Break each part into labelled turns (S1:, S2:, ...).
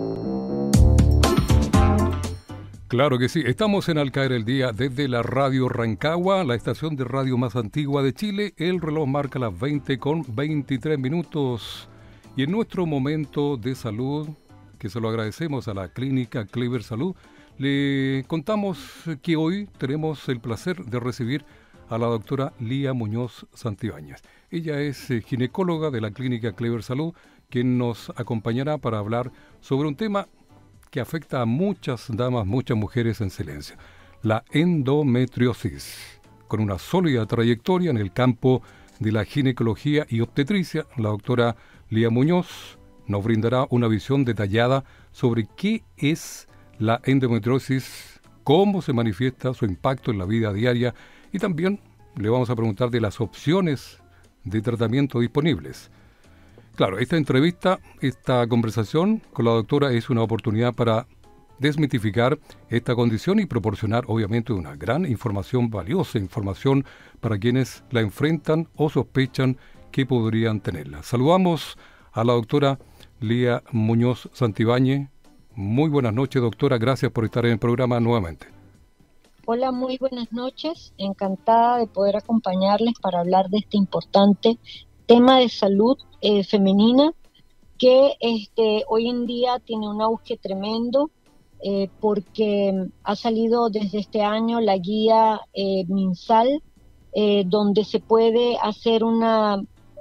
S1: Claro que sí, estamos en Al Caer el Día desde la Radio Rancagua, la estación de radio más antigua de Chile. El reloj marca las 20:23 y en nuestro momento de salud, que se lo agradecemos a la clínica Clever Salud, le contamos que hoy tenemos el placer de recibir a la doctora Lía Muñoz Santibáñez. Ella es ginecóloga de la clínica Clever Salud, quien nos acompañará para hablar sobre un tema que afecta a muchas damas, muchas mujeres en silencio, la endometriosis. Con una sólida trayectoria en el campo de la ginecología y obstetricia, la doctora Lía Muñoz nos brindará una visión detallada sobre qué es la endometriosis, cómo se manifiesta, su impacto en la vida diaria, y también le vamos a preguntar de las opciones de tratamiento disponibles. Claro, esta entrevista, esta conversación con la doctora es una oportunidad para desmitificar esta condición y proporcionar obviamente una gran información, valiosa información para quienes la enfrentan o sospechan que podrían tenerla. Saludamos a la doctora Lía Muñoz Santibáñez. Muy buenas noches, doctora, gracias por estar en el programa nuevamente.
S2: Hola, muy buenas noches, encantada de poder acompañarles para hablar de este importante tema de salud femenina que hoy en día tiene un auge tremendo porque ha salido desde este año la guía MinSal, donde se puede hacer una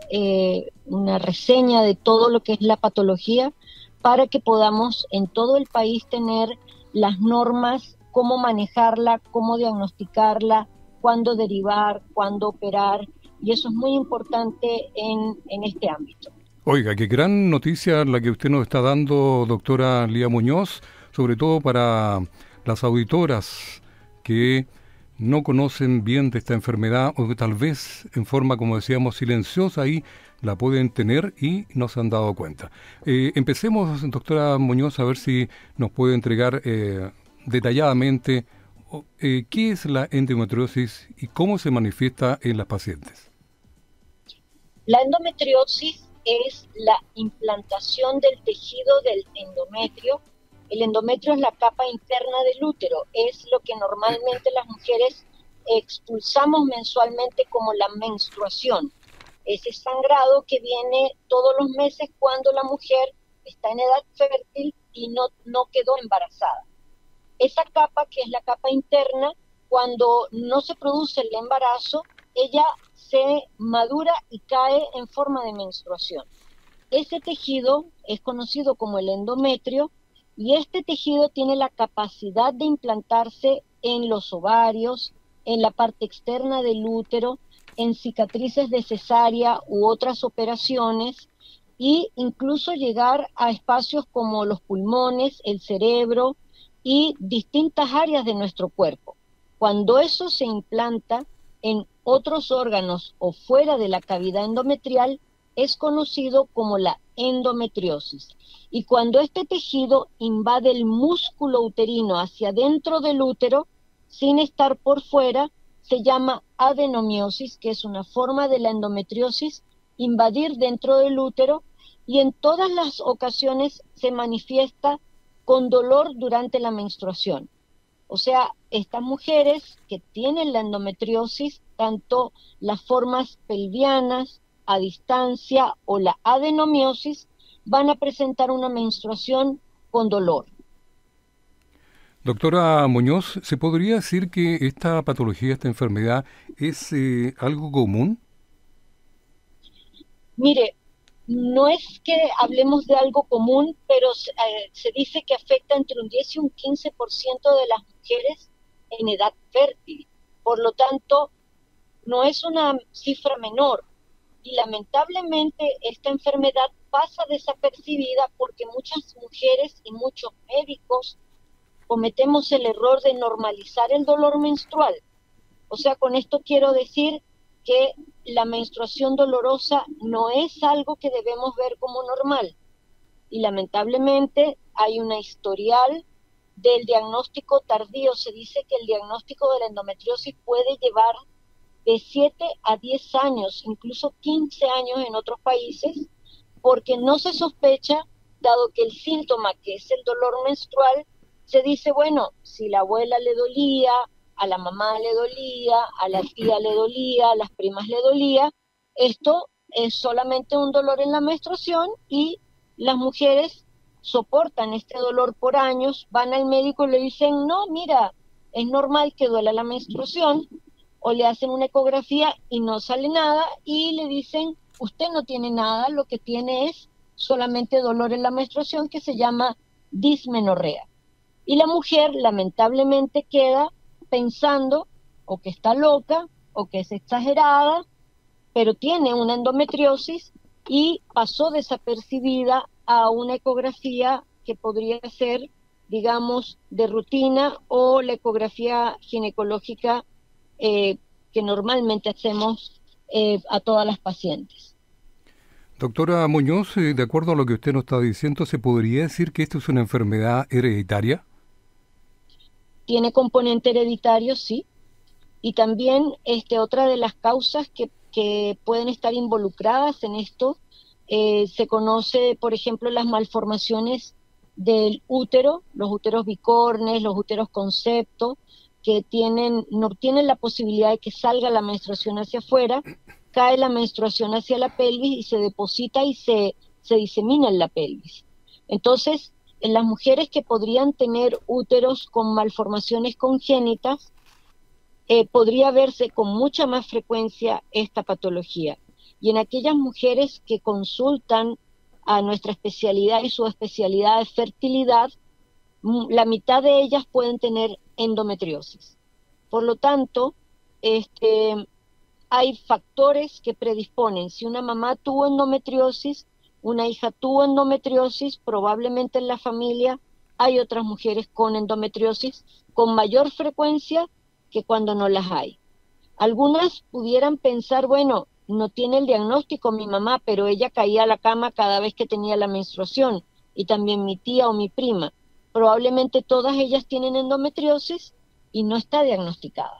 S2: reseña de todo lo que es la patología para que podamos en todo el país tener las normas, cómo manejarla, cómo diagnosticarla, cuándo derivar, cuándo operar, y eso es muy importante en este ámbito.
S1: Oiga, qué gran noticia la que usted nos está dando, doctora Lía Muñoz, sobre todo para las auditoras que no conocen bien de esta enfermedad o que tal vez en forma, como decíamos, silenciosa ahí la pueden tener y no se han dado cuenta. Empecemos, doctora Muñoz, a ver si nos puede entregar detalladamente qué es la endometriosis y cómo se manifiesta en las pacientes.
S2: La endometriosis es la implantación del tejido del endometrio. El endometrio es la capa interna del útero, es lo que normalmente las mujeres expulsamos mensualmente como la menstruación. Ese sangrado que viene todos los meses cuando la mujer está en edad fértil y no quedó embarazada. Esa capa, que es la capa interna, cuando no se produce el embarazo, ella se madura y cae en forma de menstruación. Ese tejido es conocido como el endometrio y este tejido tiene la capacidad de implantarse en los ovarios, en la parte externa del útero, en cicatrices de cesárea u otras operaciones e incluso llegar a espacios como los pulmones, el cerebro y distintas áreas de nuestro cuerpo. Cuando eso se implanta en otros órganos o fuera de la cavidad endometrial, es conocido como la endometriosis. Y cuando este tejido invade el músculo uterino hacia dentro del útero, sin estar por fuera, se llama adenomiosis, que es una forma de la endometriosis invadir dentro del útero, y en todas las ocasiones se manifiesta con dolor durante la menstruación. O sea, estas mujeres que tienen la endometriosis, tanto las formas pelvianas, a distancia o la adenomiosis, van a presentar una menstruación con dolor.
S1: Doctora Muñoz, ¿se podría decir que esta patología, esta enfermedad, es algo común?
S2: Mire, no es que hablemos de algo común, pero se dice que afecta entre un 10 y un 15% de las mujeres en edad fértil. Por lo tanto, no es una cifra menor. Y lamentablemente esta enfermedad pasa desapercibida porque muchas mujeres y muchos médicos cometemos el error de normalizar el dolor menstrual. O sea, con esto quiero decir que la menstruación dolorosa no es algo que debemos ver como normal. Y lamentablemente hay una historial del diagnóstico tardío. Se dice que el diagnóstico de la endometriosis puede llevar de 7 a 10 años, incluso 15 años en otros países, porque no se sospecha dado que el síntoma, que es el dolor menstrual, se dice, bueno, si la abuela le dolía, a la mamá le dolía, a la tía le dolía, a las primas le dolía, esto es solamente un dolor en la menstruación y las mujeres soportan este dolor por años, van al médico y le dicen, no, mira, es normal que duela la menstruación, o le hacen una ecografía y no sale nada, y le dicen, usted no tiene nada, lo que tiene es solamente dolor en la menstruación que se llama dismenorrea. Y la mujer lamentablemente queda pensando o que está loca o que es exagerada, pero tiene una endometriosis y pasó desapercibida a una ecografía que podría ser, digamos, de rutina o la ecografía ginecológica que normalmente hacemos a todas las pacientes.
S1: Doctora Muñoz, de acuerdo a lo que usted nos está diciendo, ¿se podría decir que esto es una enfermedad hereditaria?
S2: Tiene componente hereditario, sí, y también otra de las causas que pueden estar involucradas en esto, se conoce, por ejemplo, las malformaciones del útero, los úteros bicornes, los úteros con septo, que no tienen la posibilidad de que salga la menstruación hacia afuera, cae la menstruación hacia la pelvis y se deposita y se disemina en la pelvis. Entonces, en las mujeres que podrían tener úteros con malformaciones congénitas, podría verse con mucha más frecuencia esta patología. Y en aquellas mujeres que consultan a nuestra especialidad y su especialidad de fertilidad, la mitad de ellas pueden tener endometriosis. Por lo tanto, hay factores que predisponen. Si una mamá tuvo endometriosis, una hija tuvo endometriosis, probablemente en la familia hay otras mujeres con endometriosis con mayor frecuencia que cuando no las hay. Algunas pudieran pensar, bueno, no tiene el diagnóstico mi mamá, pero ella caía a la cama cada vez que tenía la menstruación, y también mi tía o mi prima. Probablemente todas ellas tienen endometriosis y no está diagnosticada.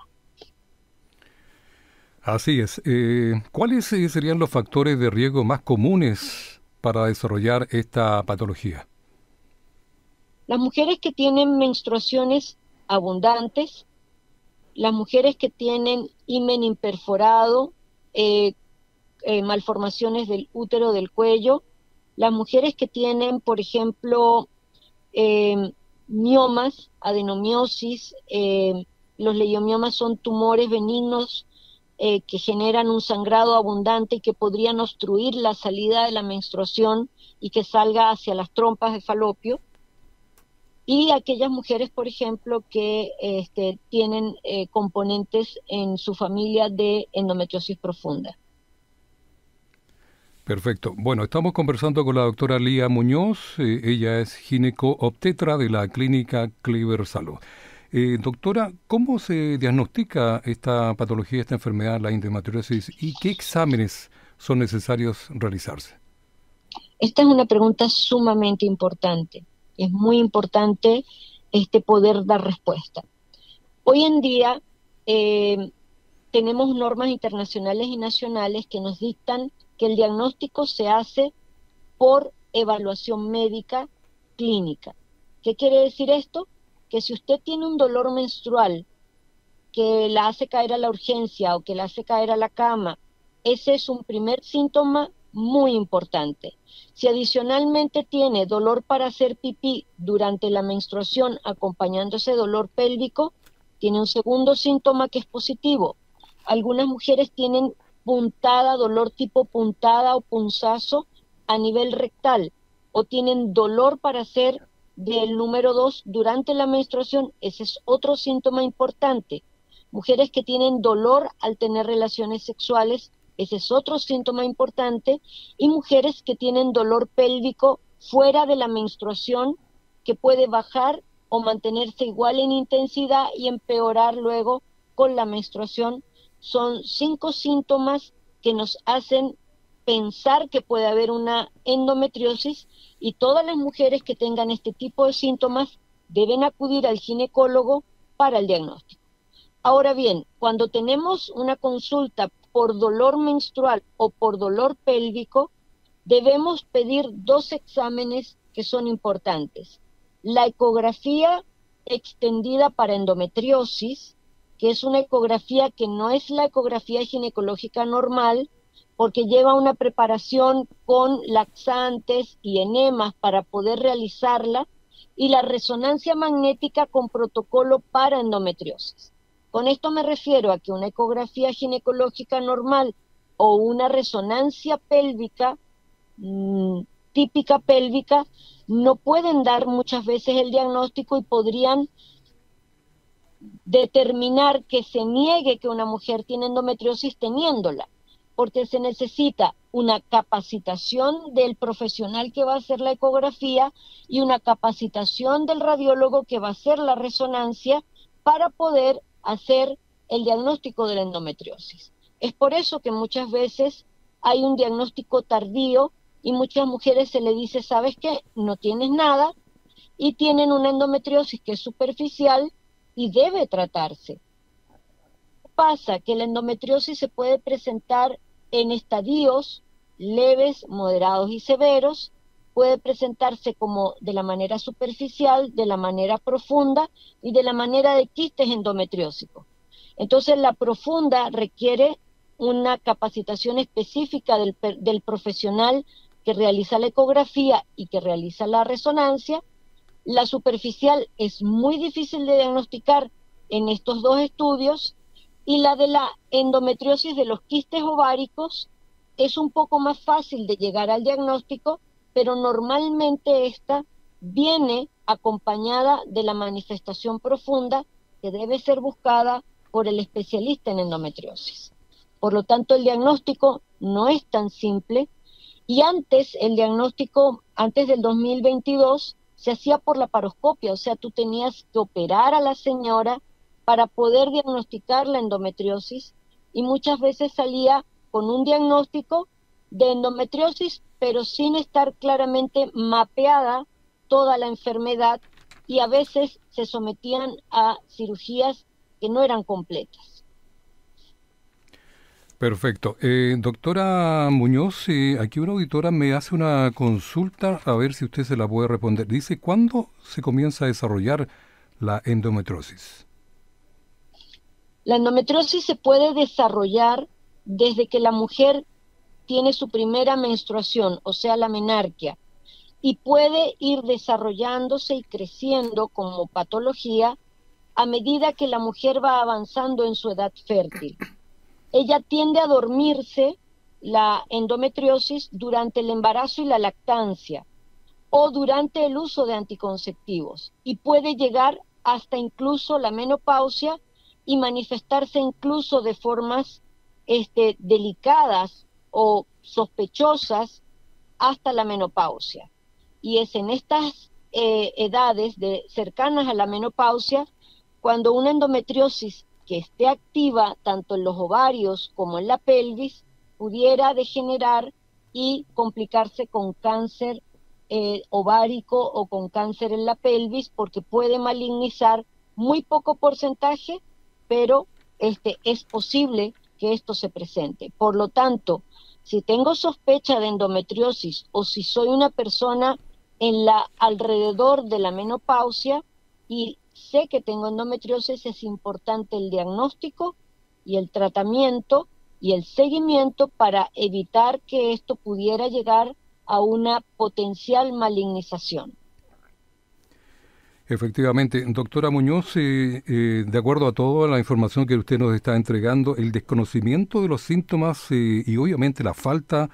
S1: Así es. ¿Cuáles serían los factores de riesgo más comunes para desarrollar esta patología?
S2: Las mujeres que tienen menstruaciones abundantes, las mujeres que tienen himen imperforado, malformaciones del útero del cuello, las mujeres que tienen, por ejemplo, miomas, adenomiosis, los leiomiomas son tumores benignos que generan un sangrado abundante y que podrían obstruir la salida de la menstruación y que salga hacia las trompas de falopio. Y aquellas mujeres, por ejemplo, que tienen componentes en su familia de endometriosis profunda.
S1: Perfecto. Bueno, estamos conversando con la doctora Lía Muñoz. Ella es gineco-obstetra de la clínica Clever Salud. Doctora, ¿cómo se diagnostica esta patología, esta enfermedad, la endometriosis, y qué exámenes son necesarios realizarse?
S2: Esta es una pregunta sumamente importante. Es muy importante poder dar respuesta. Hoy en día tenemos normas internacionales y nacionales que nos dictan que el diagnóstico se hace por evaluación médica clínica. ¿Qué quiere decir esto? Que si usted tiene un dolor menstrual que la hace caer a la urgencia o que la hace caer a la cama, ese es un primer síntoma muy importante. Si adicionalmente tiene dolor para hacer pipí durante la menstruación acompañando ese dolor pélvico, tiene un segundo síntoma que es positivo. Algunas mujeres tienen puntada, dolor tipo puntada o punzazo a nivel rectal, o tienen dolor para hacer del número 2 durante la menstruación, ese es otro síntoma importante. Mujeres que tienen dolor al tener relaciones sexuales, ese es otro síntoma importante, y mujeres que tienen dolor pélvico fuera de la menstruación, que puede bajar o mantenerse igual en intensidad y empeorar luego con la menstruación. Son 5 síntomas que nos hacen pensar que puede haber una endometriosis, y todas las mujeres que tengan este tipo de síntomas deben acudir al ginecólogo para el diagnóstico. Ahora bien, cuando tenemos una consulta por dolor menstrual o por dolor pélvico, debemos pedir 2 exámenes que son importantes. La ecografía extendida para endometriosis, que es una ecografía que no es la ecografía ginecológica normal, porque lleva una preparación con laxantes y enemas para poder realizarla, y la resonancia magnética con protocolo para endometriosis. Con esto me refiero a que una ecografía ginecológica normal o una resonancia pélvica, típica pélvica, no pueden dar muchas veces el diagnóstico y podrían determinar que se niegue que una mujer tiene endometriosis teniéndola, porque se necesita una capacitación del profesional que va a hacer la ecografía y una capacitación del radiólogo que va a hacer la resonancia para poder hacer el diagnóstico de la endometriosis. Es por eso que muchas veces hay un diagnóstico tardío y muchas mujeres se le dice, ¿sabes qué? No tienes nada, y tienen una endometriosis que es superficial y debe tratarse. ¿Qué pasa? Que la endometriosis se puede presentar en estadios leves, moderados y severos, puede presentarse como de la manera superficial, de la manera profunda y de la manera de quistes endometriósicos. Entonces la profunda requiere una capacitación específica del profesional que realiza la ecografía y que realiza la resonancia. La superficial es muy difícil de diagnosticar en estos dos estudios, y la de la endometriosis de los quistes ováricos es un poco más fácil de llegar al diagnóstico, pero normalmente esta viene acompañada de la manifestación profunda que debe ser buscada por el especialista en endometriosis. Por lo tanto, el diagnóstico no es tan simple, y antes el diagnóstico, antes del 2022, se hacía por laparoscopia, o sea, tú tenías que operar a la señora para poder diagnosticar la endometriosis, y muchas veces salía con un diagnóstico de endometriosis, pero sin estar claramente mapeada toda la enfermedad, y a veces se sometían a cirugías que no eran completas.
S1: Perfecto. Doctora Muñoz, aquí una auditora me hace una consulta, a ver si usted se la puede responder. Dice, ¿cuándo se comienza a desarrollar la endometriosis?
S2: La endometriosis se puede desarrollar desde que la mujer tiene su primera menstruación, o sea, la menarquia, y puede ir desarrollándose y creciendo como patología a medida que la mujer va avanzando en su edad fértil. Ella tiende a dormirse, la endometriosis, durante el embarazo y la lactancia, o durante el uso de anticonceptivos, y puede llegar hasta incluso la menopausia y manifestarse incluso de formas delicadas o sospechosas hasta la menopausia. Y es en estas edades cercanas a la menopausia cuando una endometriosis que esté activa tanto en los ovarios como en la pelvis pudiera degenerar y complicarse con cáncer ovárico o con cáncer en la pelvis, porque puede malignizar muy poco porcentaje, pero es posible que esto se presente. Por lo tanto, si tengo sospecha de endometriosis o si soy una persona alrededor de la menopausia y sé que tengo endometriosis, es importante el diagnóstico y el tratamiento y el seguimiento para evitar que esto pudiera llegar a una potencial malignización.
S1: Efectivamente, doctora Muñoz, de acuerdo a toda la información que usted nos está entregando, el desconocimiento de los síntomas y obviamente la falta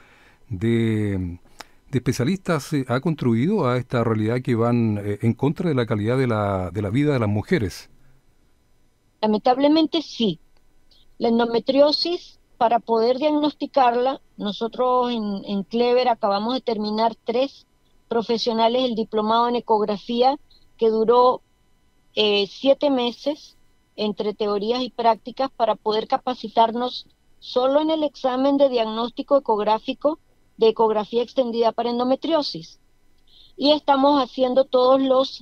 S1: de especialistas ha contribuido a esta realidad que van en contra de la calidad de la vida de las mujeres.
S2: Lamentablemente sí. La endometriosis, para poder diagnosticarla, nosotros en Clever acabamos de terminar 3 profesionales el diplomado en ecografía, que duró 7 meses entre teorías y prácticas para poder capacitarnos solo en el examen de diagnóstico ecográfico de ecografía extendida para endometriosis. Y estamos haciendo todos los,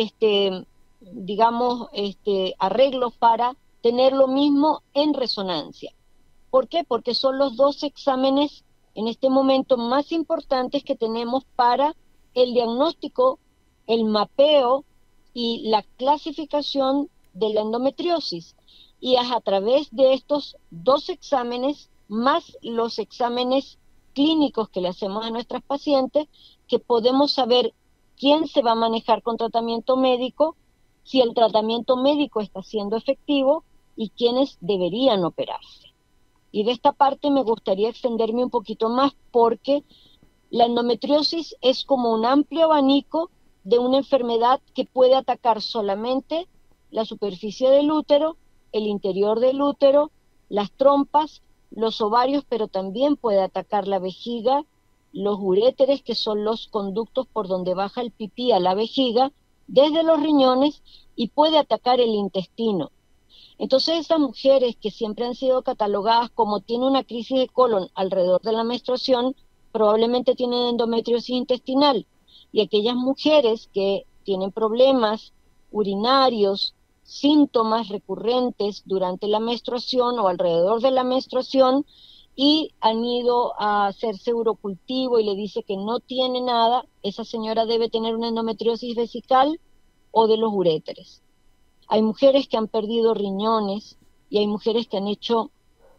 S2: arreglos para tener lo mismo en resonancia. ¿Por qué? Porque son los 2 exámenes en este momento más importantes que tenemos para el diagnóstico, el mapeo y la clasificación de la endometriosis. Y es a través de estos 2 exámenes, más los exámenes clínicos que le hacemos a nuestras pacientes, que podemos saber quién se va a manejar con tratamiento médico, si el tratamiento médico está siendo efectivo y quiénes deberían operarse. Y de esta parte me gustaría extenderme un poquito más porque la endometriosis es como un amplio abanico de una enfermedad que puede atacar solamente la superficie del útero, el interior del útero, las trompas, los ovarios, pero también puede atacar la vejiga, los uréteres, que son los conductos por donde baja el pipí a la vejiga, desde los riñones, y puede atacar el intestino. Entonces esas mujeres que siempre han sido catalogadas como tienen una crisis de colon alrededor de la menstruación, probablemente tienen endometriosis intestinal. Y aquellas mujeres que tienen problemas urinarios, síntomas recurrentes durante la menstruación o alrededor de la menstruación, y han ido a hacerse urocultivo y le dice que no tiene nada, esa señora debe tener una endometriosis vesical o de los uréteres. Hay mujeres que han perdido riñones y hay mujeres que han hecho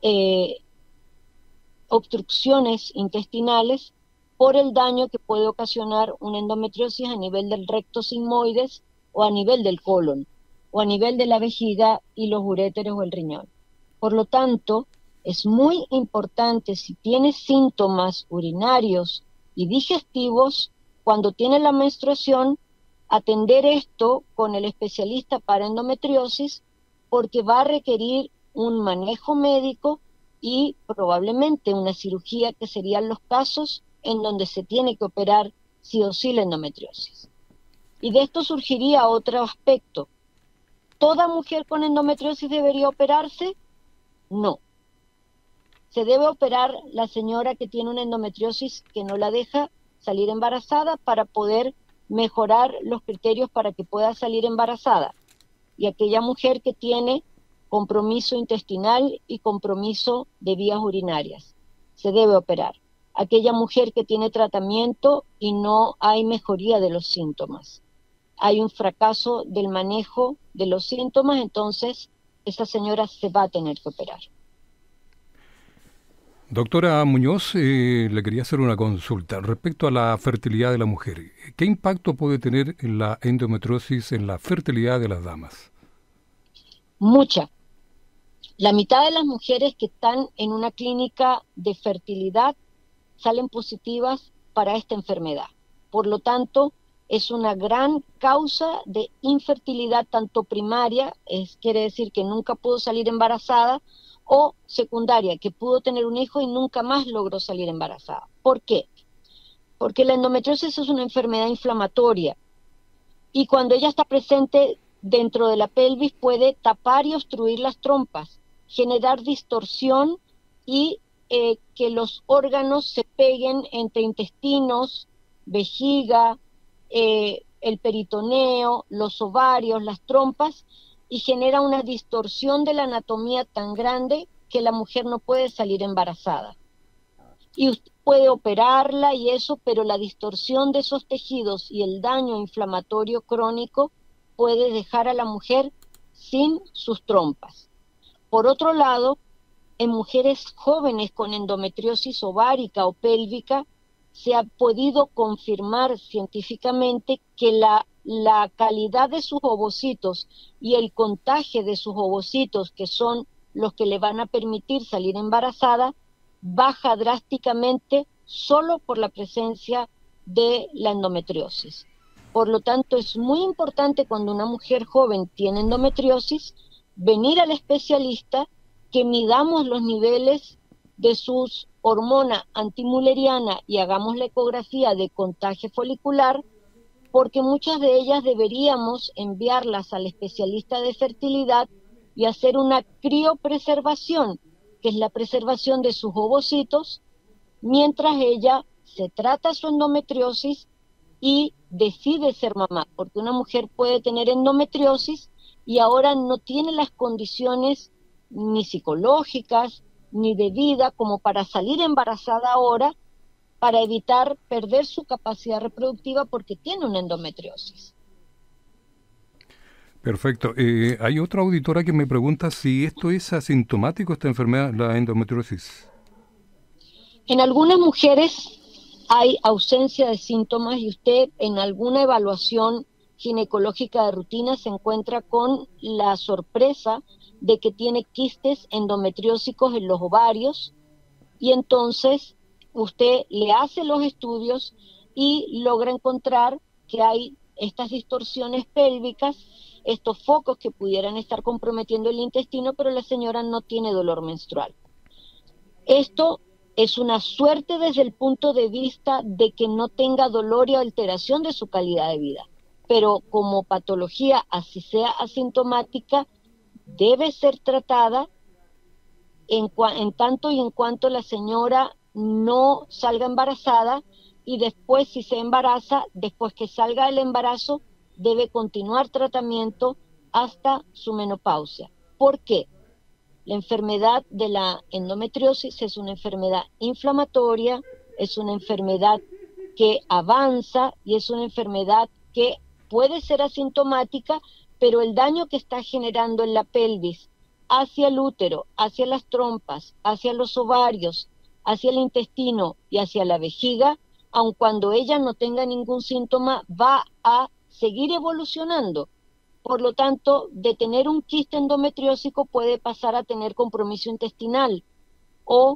S2: obstrucciones intestinales por el daño que puede ocasionar una endometriosis a nivel del recto sigmoides o a nivel del colon o a nivel de la vejiga y los uréteres o el riñón. Por lo tanto, es muy importante, si tiene síntomas urinarios y digestivos cuando tiene la menstruación, atender esto con el especialista para endometriosis, porque va a requerir un manejo médico y probablemente una cirugía, que serían los casos en donde se tiene que operar sí o sí la endometriosis. Y de esto surgiría otro aspecto. ¿Toda mujer con endometriosis debería operarse? No. Se debe operar la señora que tiene una endometriosis que no la deja salir embarazada, para poder mejorar los criterios para que pueda salir embarazada. Y aquella mujer que tiene compromiso intestinal y compromiso de vías urinarias, se debe operar. Aquella mujer que tiene tratamiento y no hay mejoría de los síntomas, hay un fracaso del manejo de los síntomas, entonces esa señora se va a tener que operar.
S1: Doctora Muñoz, le quería hacer una consulta respecto a la fertilidad de la mujer. ¿Qué impacto puede tener la endometriosis en la fertilidad de las damas?
S2: Mucha. La mitad de las mujeres que están en una clínica de fertilidad salen positivas para esta enfermedad. Por lo tanto, es una gran causa de infertilidad, tanto primaria, quiere decir que nunca pudo salir embarazada, o secundaria, que pudo tener un hijo y nunca más logró salir embarazada. ¿Por qué? Porque la endometriosis es una enfermedad inflamatoria y cuando ella está presente dentro de la pelvis puede tapar y obstruir las trompas, generar distorsión y que los órganos se peguen entre intestinos, vejiga, el peritoneo, los ovarios, las trompas, y genera una distorsión de la anatomía tan grande que la mujer no puede salir embarazada. Y usted puede operarla y eso, pero la distorsión de esos tejidos y el daño inflamatorio crónico puede dejar a la mujer sin sus trompas. Por otro lado, en mujeres jóvenes con endometriosis ovárica o pélvica, se ha podido confirmar científicamente que la calidad de sus ovocitos y el contagio de sus ovocitos, que son los que le van a permitir salir embarazada, baja drásticamente solo por la presencia de la endometriosis. Por lo tanto, es muy importante cuando una mujer joven tiene endometriosis, venir al especialista, que midamos los niveles de sus hormona antimuleriana y hagamos la ecografía de contagio folicular, porque muchas de ellas deberíamos enviarlas al especialista de fertilidad y hacer una criopreservación, que es la preservación de sus ovocitos, mientras ella se trata su endometriosis y decide ser mamá, porque una mujer puede tener endometriosis y ahora no tiene las condiciones ni psicológicas ni de vida como para salir embarazada ahora, para evitar perder su capacidad reproductiva porque tiene una endometriosis.
S1: Perfecto. Hay otra auditora que me pregunta si esto es asintomático, esta enfermedad, la endometriosis.
S2: En algunas mujeres hay ausencia de síntomas y usted en alguna evaluación ginecológica de rutina se encuentra con la sorpresa de que tiene quistes endometriósicos en los ovarios y entonces usted le hace los estudios y logra encontrar que hay estas distorsiones pélvicas, estos focos que pudieran estar comprometiendo el intestino, pero la señora no tiene dolor menstrual. Esto es una suerte desde el punto de vista de que no tenga dolor y alteración de su calidad de vida, pero como patología, así sea asintomática, debe ser tratada en tanto y en cuanto la señora no salga embarazada y después si se embaraza, después que salga del embarazo, debe continuar tratamiento hasta su menopausia. ¿Por qué? La enfermedad de la endometriosis es una enfermedad inflamatoria, es una enfermedad que avanza y es una enfermedad que puede ser asintomática, pero el daño que está generando en la pelvis, hacia el útero, hacia las trompas, hacia los ovarios, hacia el intestino y hacia la vejiga, aun cuando ella no tenga ningún síntoma, va a seguir evolucionando. Por lo tanto, de tener un quiste endometriósico puede pasar a tener compromiso intestinal o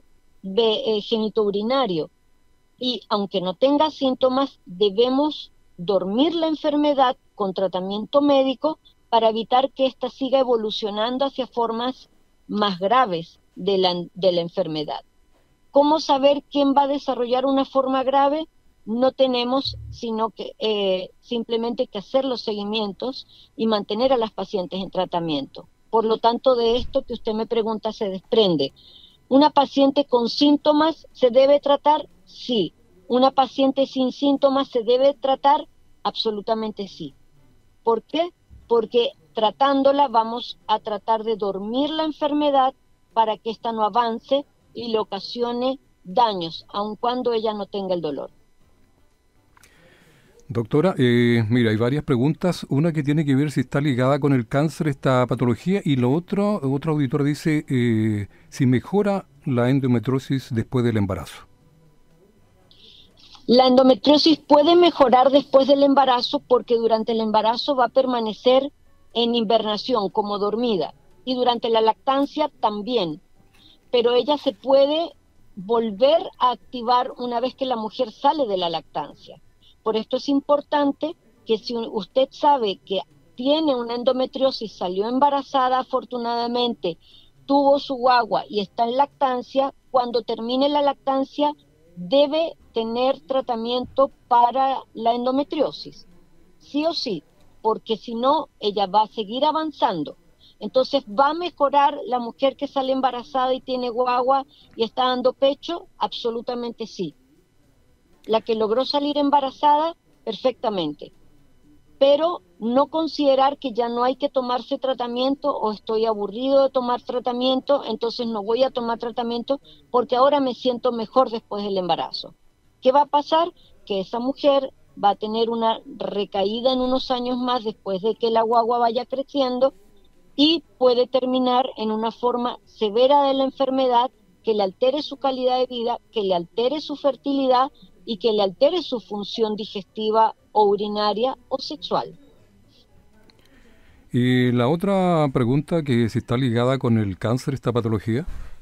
S2: genitourinario. Y aunque no tenga síntomas, debemos dormir la enfermedad con tratamiento médico para evitar que ésta siga evolucionando hacia formas más graves de la enfermedad. ¿Cómo saber quién va a desarrollar una forma grave? No tenemos sino que simplemente que hacer los seguimientos y mantener a las pacientes en tratamiento. Por lo tanto, de esto que usted me pregunta se desprende. ¿Una paciente con síntomas se debe tratar? Sí. ¿Una paciente sin síntomas se debe tratar? Absolutamente sí. ¿Por qué? Porque tratándola vamos a tratar de dormir la enfermedad para que ésta no avance y le ocasione daños, aun cuando ella no tenga el dolor.
S1: Doctora, mira, hay varias preguntas. Una que tiene que ver si está ligada con el cáncer, esta patología, y lo otro, otra auditora dice si mejora la endometriosis después del embarazo.
S2: La endometriosis puede mejorar después del embarazo porque durante el embarazo va a permanecer en hibernación, como dormida, y durante la lactancia también, pero ella se puede volver a activar una vez que la mujer sale de la lactancia. Por esto es importante que si usted sabe que tiene una endometriosis, salió embarazada afortunadamente, tuvo su guagua y está en lactancia, cuando termine la lactancia debe tener tratamiento para la endometriosis, sí o sí, porque si no, ella va a seguir avanzando. Entonces, ¿va a mejorar la mujer que sale embarazada y tiene guagua y está dando pecho? Absolutamente sí. La que logró salir embarazada, perfectamente. Pero no considerar que ya no hay que tomarse tratamiento o estoy aburrido de tomar tratamiento, entonces no voy a tomar tratamiento porque ahora me siento mejor después del embarazo. ¿Qué va a pasar? Que esa mujer va a tener una recaída en unos años más después de que la guagua vaya creciendo y puede terminar en una forma severa de la enfermedad que le altere su calidad de vida, que le altere su fertilidad y que le altere su función digestiva o urinaria o sexual.
S1: Y la otra pregunta, que si está ligada con el cáncer, esta patología.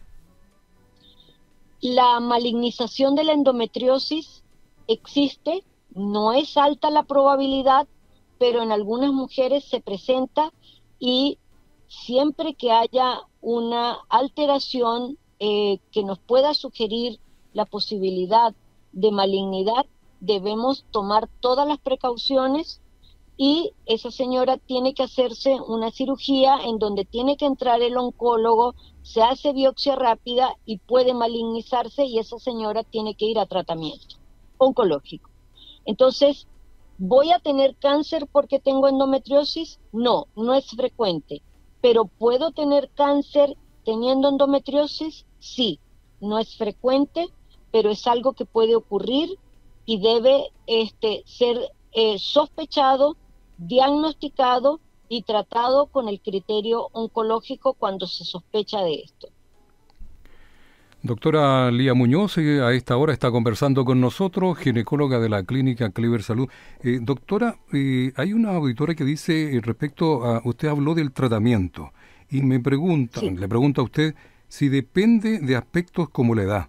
S2: La malignización de la endometriosis existe, no es alta la probabilidad, pero en algunas mujeres se presenta y siempre que haya una alteración que nos pueda sugerir la posibilidad de malignidad, debemos tomar todas las precauciones y esa señora tiene que hacerse una cirugía en donde tiene que entrar el oncólogo, se hace biopsia rápida y puede malignizarse y esa señora tiene que ir a tratamiento oncológico. Entonces, ¿voy a tener cáncer porque tengo endometriosis? No, no es frecuente. ¿Pero puedo tener cáncer teniendo endometriosis? Sí, no es frecuente, pero es algo que puede ocurrir y debe ser sospechado, diagnosticado y tratado con el criterio oncológico cuando se sospecha de esto.
S1: Doctora Lía Muñoz, a esta hora está conversando con nosotros, ginecóloga de la clínica Clever Salud. Doctora, hay una auditora que dice respecto a, usted habló del tratamiento y me pregunta,
S2: Sí.
S1: le pregunta a usted si depende de aspectos como la edad.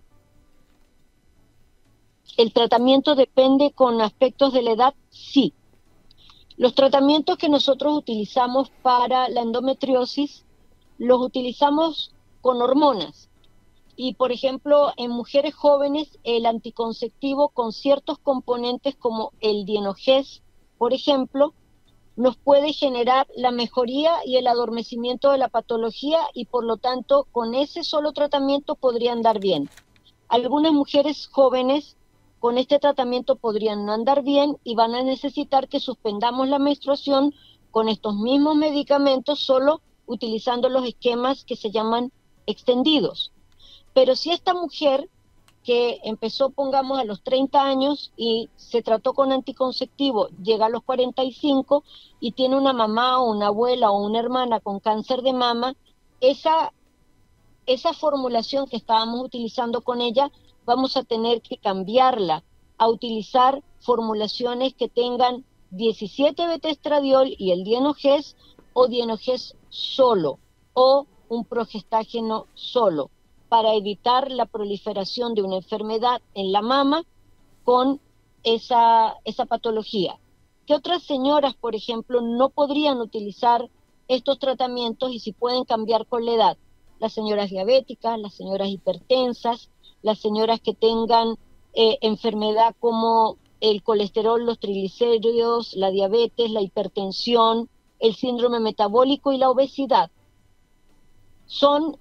S2: ¿El tratamiento depende con aspectos de la edad? Sí. Los tratamientos que nosotros utilizamos para la endometriosis los utilizamos con hormonas. Y, por ejemplo, en mujeres jóvenes, el anticonceptivo con ciertos componentes como el dienogés, por ejemplo, nos puede generar la mejoría y el adormecimiento de la patología y, por lo tanto, con ese solo tratamiento podrían andar bien. Algunas mujeres jóvenes con este tratamiento podrían no andar bien y van a necesitar que suspendamos la menstruación con estos mismos medicamentos, solo utilizando los esquemas que se llaman extendidos. Pero si esta mujer que empezó, pongamos, a los 30 años y se trató con anticonceptivo, llega a los 45 y tiene una mamá o una abuela o una hermana con cáncer de mama, esa formulación que estábamos utilizando con ella, vamos a tener que cambiarla a utilizar formulaciones que tengan 17-betestradiol y el dienogés o dienogés solo o un progestágeno solo, para evitar la proliferación de una enfermedad en la mama con esa patología. ¿Qué otras señoras, por ejemplo, no podrían utilizar estos tratamientos y si pueden cambiar con la edad? Las señoras diabéticas, las señoras hipertensas, las señoras que tengan enfermedad como el colesterol, los triglicéridos, la diabetes, la hipertensión, el síndrome metabólico y la obesidad. Son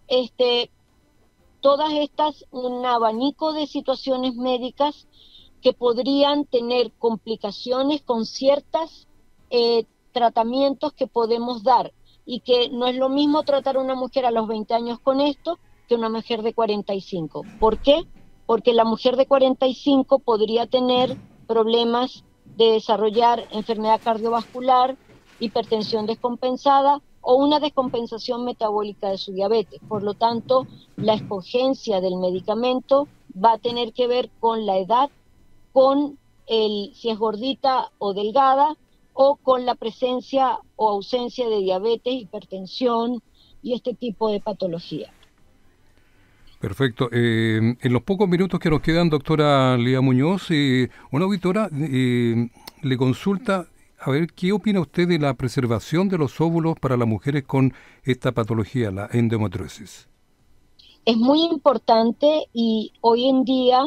S2: todas estas un abanico de situaciones médicas que podrían tener complicaciones con ciertos tratamientos que podemos dar y que no es lo mismo tratar a una mujer a los 20 años con esto que una mujer de 45. ¿Por qué? Porque la mujer de 45 podría tener problemas de desarrollar enfermedad cardiovascular, hipertensión descompensada o una descompensación metabólica de su diabetes. Por lo tanto, la escogencia del medicamento va a tener que ver con la edad, con si es gordita o delgada, o con la presencia o ausencia de diabetes, hipertensión y este tipo de patología.
S1: Perfecto. En los pocos minutos que nos quedan, doctora Lía Muñoz, una auditora le consulta, a ver, ¿qué opina usted de la preservación de los óvulos para las mujeres con esta patología, la endometriosis?
S2: Es muy importante y hoy en día,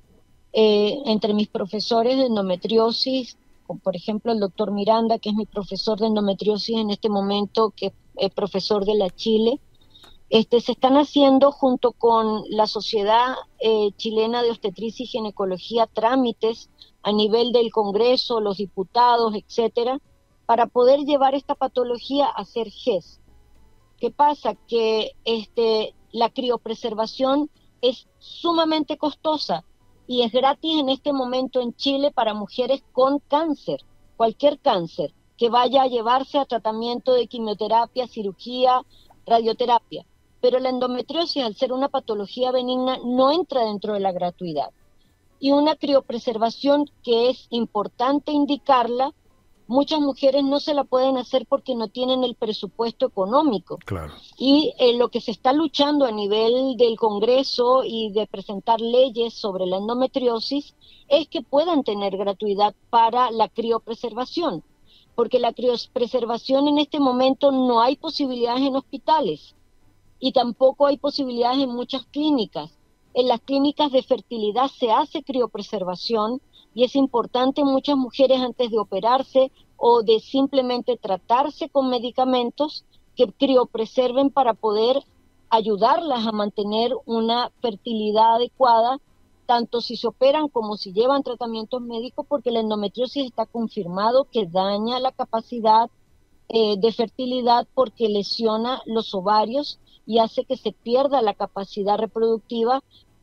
S2: entre mis profesores de endometriosis, como por ejemplo el doctor Miranda, que es mi profesor de endometriosis en este momento, que es profesor de la Chile, se están haciendo junto con la Sociedad Chilena de Obstetricia y Ginecología trámites a nivel del Congreso, los diputados, etcétera, para poder llevar esta patología a ser GES. ¿Qué pasa? Que la criopreservación es sumamente costosa y es gratis en este momento en Chile para mujeres con cáncer, cualquier cáncer, que vaya a llevarse a tratamiento de quimioterapia, cirugía, radioterapia. Pero la endometriosis, al ser una patología benigna, no entra dentro de la gratuidad. Y una criopreservación que es importante indicarla, muchas mujeres no se la pueden hacer porque no tienen el presupuesto económico.
S1: Claro.
S2: Y lo que se está luchando a nivel del Congreso y de presentar leyes sobre la endometriosis es que puedan tener gratuidad para la criopreservación, porque la criopreservación en este momento no hay posibilidades en hospitales y tampoco hay posibilidades en muchas clínicas. En las clínicas de fertilidad se hace criopreservación y es importante muchas mujeres antes de operarse o de simplemente tratarse con medicamentos que criopreserven para poder ayudarlas a mantener una fertilidad adecuada, tanto si se operan como si llevan tratamientos médicos, porque la endometriosis está confirmado que daña la capacidad de fertilidad porque lesiona los ovarios y hace que se pierda la capacidad reproductiva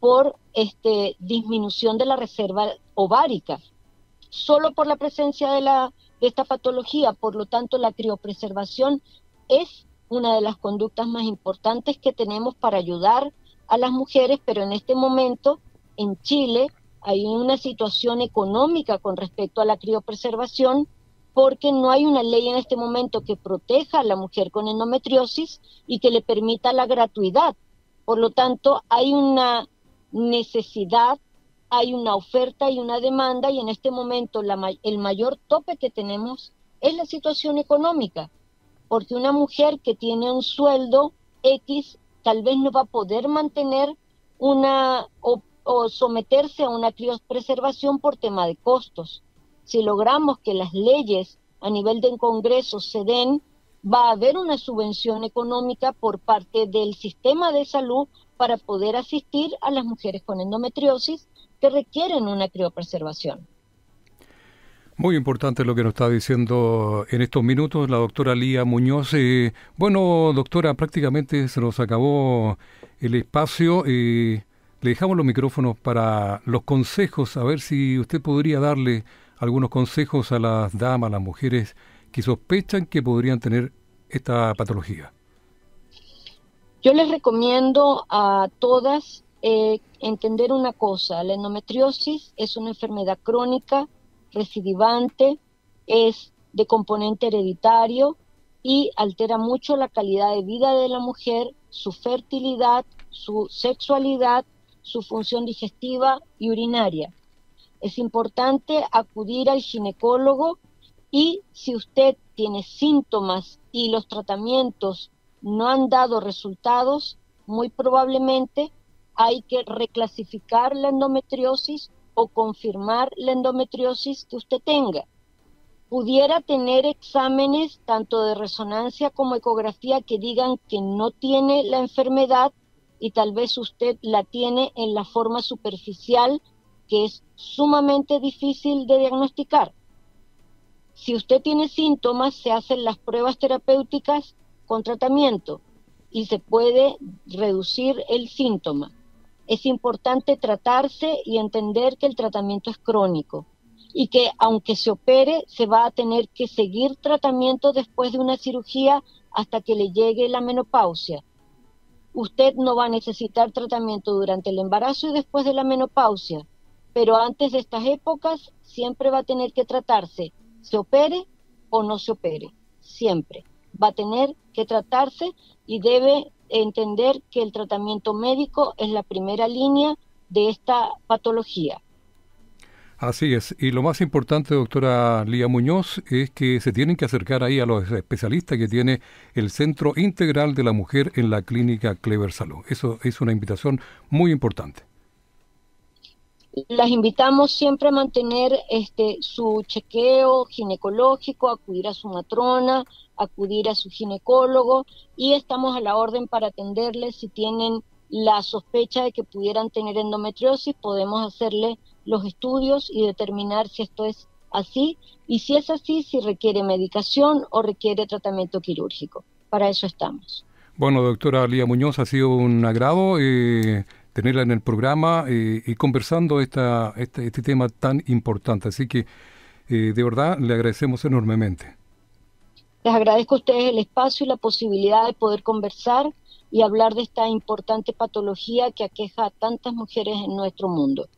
S2: por disminución de la reserva ovárica, solo por la presencia de esta patología. Por lo tanto, la criopreservación es una de las conductas más importantes que tenemos para ayudar a las mujeres, pero en este momento en Chile hay una situación económica con respecto a la criopreservación, porque no hay una ley en este momento que proteja a la mujer con endometriosis y que le permita la gratuidad. Por lo tanto, hay una necesidad, hay una oferta y una demanda, y en este momento el mayor tope que tenemos es la situación económica, porque una mujer que tiene un sueldo X tal vez no va a poder mantener o someterse a una criopreservación por tema de costos. Si logramos que las leyes a nivel del Congreso se den, va a haber una subvención económica por parte del sistema de salud para poder asistir a las mujeres con endometriosis que requieren una criopreservación.
S1: Muy importante lo que nos está diciendo en estos minutos la doctora Lía Muñoz. Bueno, doctora, prácticamente se nos acabó el espacio. Le dejamos los micrófonos para los consejos, a ver si usted podría darle algunos consejos a las damas, a las mujeres que sospechan que podrían tener esta patología.
S2: Yo les recomiendo a todas entender una cosa: la endometriosis es una enfermedad crónica, recidivante, es de componente hereditario y altera mucho la calidad de vida de la mujer, su fertilidad, su sexualidad, su función digestiva y urinaria. Es importante acudir al ginecólogo, y si usted tiene síntomas y los tratamientos no han dado resultados, muy probablemente hay que reclasificar la endometriosis o confirmar la endometriosis que usted tenga. Pudiera tener exámenes tanto de resonancia como ecografía que digan que no tiene la enfermedad, y tal vez usted la tiene en la forma superficial, que es sumamente difícil de diagnosticar. Si usted tiene síntomas, se hacen las pruebas terapéuticas con tratamiento y se puede reducir el síntoma. Es importante tratarse y entender que el tratamiento es crónico y que aunque se opere, se va a tener que seguir tratamiento después de una cirugía hasta que le llegue la menopausia. Usted no va a necesitar tratamiento durante el embarazo y después de la menopausia, pero antes de estas épocas siempre va a tener que tratarse, se opere o no se opere, siempre va a tener que tratarse, y debe entender que el tratamiento médico es la primera línea de esta patología.
S1: Así es, y lo más importante, doctora Lía Muñoz, es que se tienen que acercar ahí a los especialistas que tiene el Centro Integral de la Mujer en la Clínica Clever Salud. Eso es una invitación muy importante.
S2: Las invitamos siempre a mantener su chequeo ginecológico, acudir a su matrona, acudir a su ginecólogo, y estamos a la orden para atenderles. Si tienen la sospecha de que pudieran tener endometriosis, podemos hacerle los estudios y determinar si esto es así, y si es así, si requiere medicación o requiere tratamiento quirúrgico. Para eso estamos.
S1: Bueno, doctora Lía Muñoz, ha sido un agrado tenerla en el programa y conversando este tema tan importante. Así que de verdad le agradecemos enormemente.
S2: Les agradezco a ustedes el espacio y la posibilidad de poder conversar y hablar de esta importante patología que aqueja a tantas mujeres en nuestro mundo.